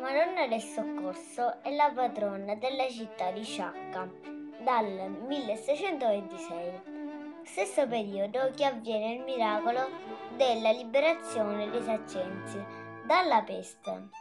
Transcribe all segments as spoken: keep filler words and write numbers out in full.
Madonna del Soccorso è la patrona della città di Sciacca dal milleseicentoventisei, stesso periodo che avviene il miracolo della liberazione dei Sacenzi dalla peste.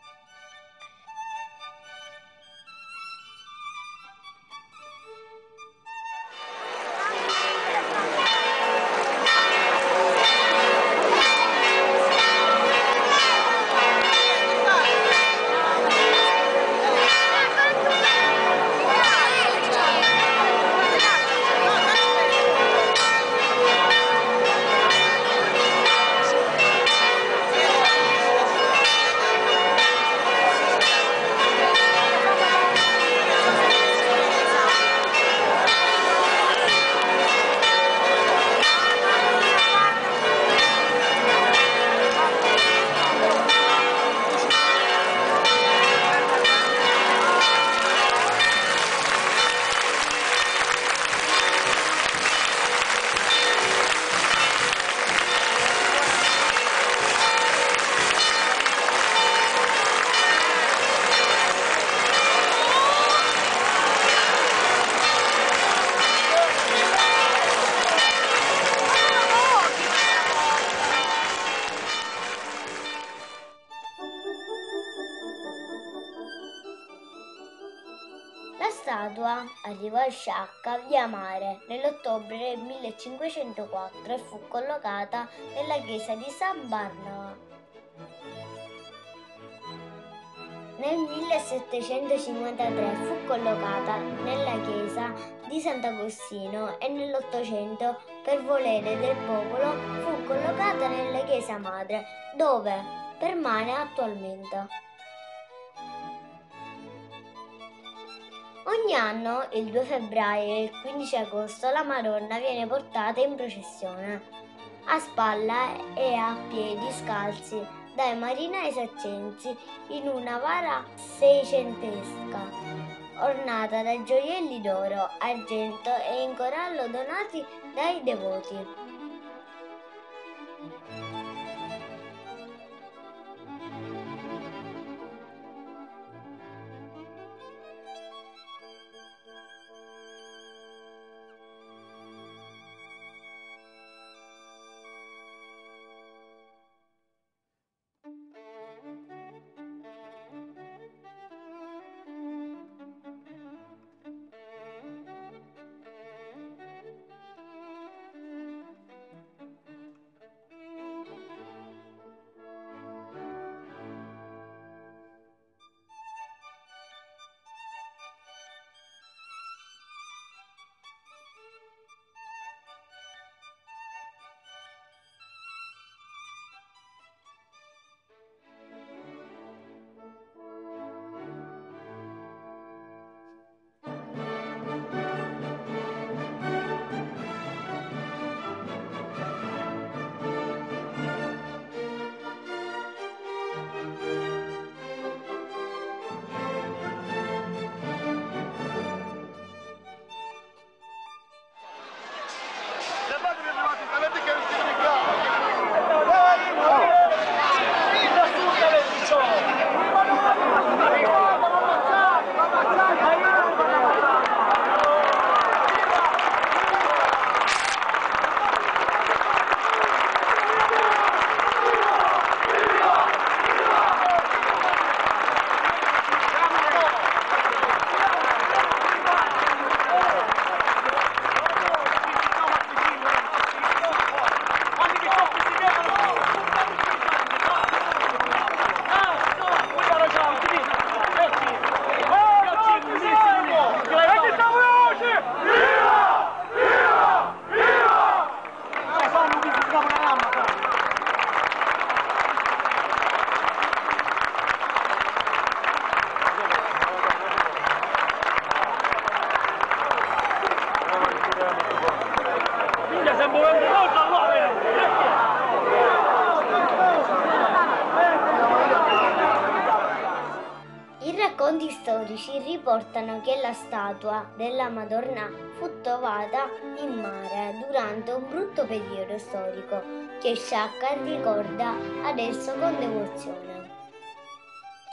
La statua arrivò a Sciacca via Mare nell'ottobre del millecinquecentoquattro e fu collocata nella chiesa di San Barnaba. Nel millesettecentocinquantatré fu collocata nella chiesa di Sant'Agostino e nell'Ottocento, per volere del popolo, fu collocata nella chiesa madre, dove permane attualmente. Ogni anno, il due febbraio e il quindici agosto, la Madonna viene portata in processione, a spalla e a piedi scalzi, dai marinai sacenzi in una vara seicentesca, ornata da gioielli d'oro, argento e in corallo donati dai devoti. I racconti storici riportano che la statua della Madonna fu trovata in mare durante un brutto periodo storico che Sciacca ricorda adesso con devozione.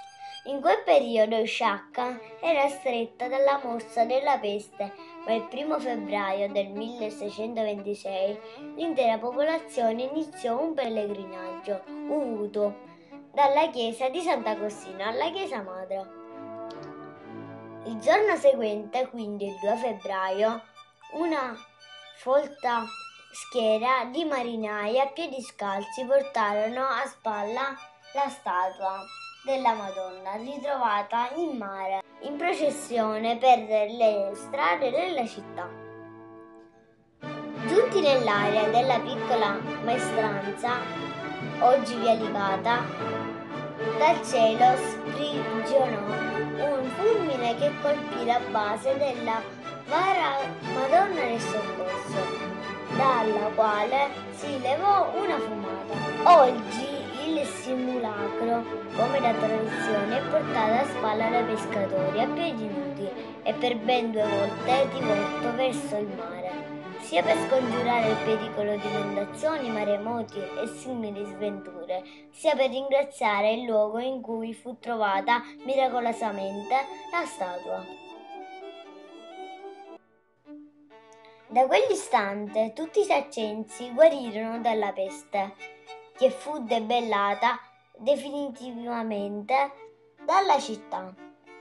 In quel periodo Sciacca era stretta dalla morsa della peste, ma il primo febbraio del milleseicentoventisei l'intera popolazione iniziò un pellegrinaggio, un vuoto, dalla chiesa di Sant'Agostino alla chiesa madre. Il giorno seguente, quindi il due febbraio, una folta schiera di marinai a piedi scalzi portarono a spalla la statua della Madonna, ritrovata in mare, in processione per le strade della città. Giunti nell'area della piccola maestranza, oggi via Licata, dal cielo sprigionò un fulmine che colpì la base della Madonna del Soccorso, dalla quale si levò una fumata. Oggi il simulacro, come da tradizione, è portato a spalla dai pescatori a piedi nudi e per ben due volte rivolto verso il mare, sia per scongiurare il pericolo di inondazioni, maremoti e simili sventure, sia per ringraziare il luogo in cui fu trovata miracolosamente la statua. Da quell'istante tutti i saccensi guarirono dalla peste, che fu debellata definitivamente dalla città.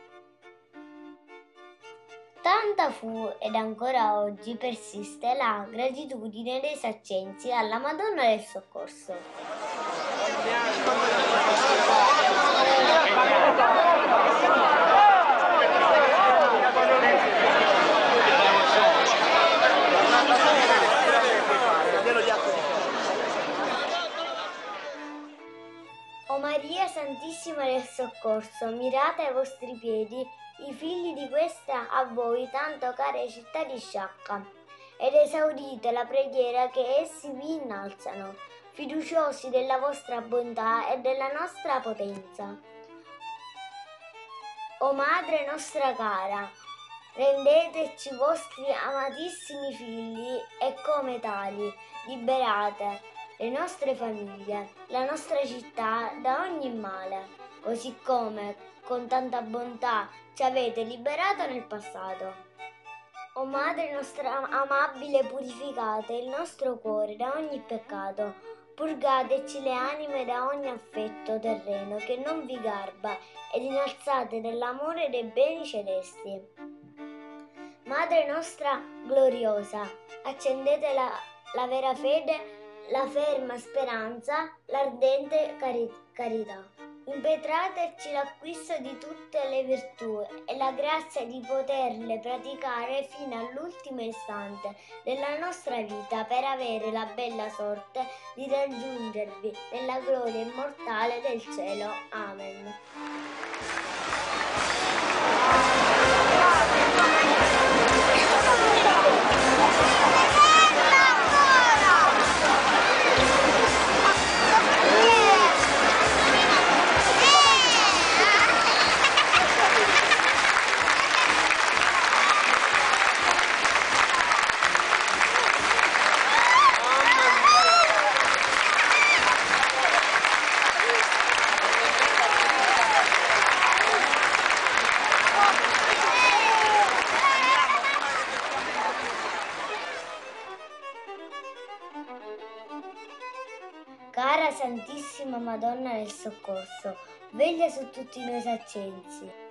Tanta fu ed ancora oggi persiste la gratitudine dei saccensi alla Madonna del Soccorso. O Maria Santissima del Soccorso, mirate ai vostri piedi i figli di questa a voi tanto cara città di Sciacca, ed esaudite la preghiera che essi vi innalzano, fiduciosi della vostra bontà e della nostra potenza. O Madre nostra cara, rendeteci vostri amatissimi figli e come tali liberate le nostre famiglie, la nostra città da ogni male, così come con tanta bontà ci avete liberato nel passato. O Madre nostra amabile, purificate il nostro cuore da ogni peccato, purgateci le anime da ogni affetto terreno che non vi garba ed innalzate nell'amore dei beni celesti. Madre nostra gloriosa, accendete la, la vera fede, la ferma speranza, l'ardente cari- carità. Impetrateci l'acquisto di tutte le virtù e la grazia di poterle praticare fino all'ultimo istante della nostra vita per avere la bella sorte di raggiungervi nella gloria immortale del cielo. Amen. Cara Santissima Madonna del Soccorso, veglia su tutti noi saccensi.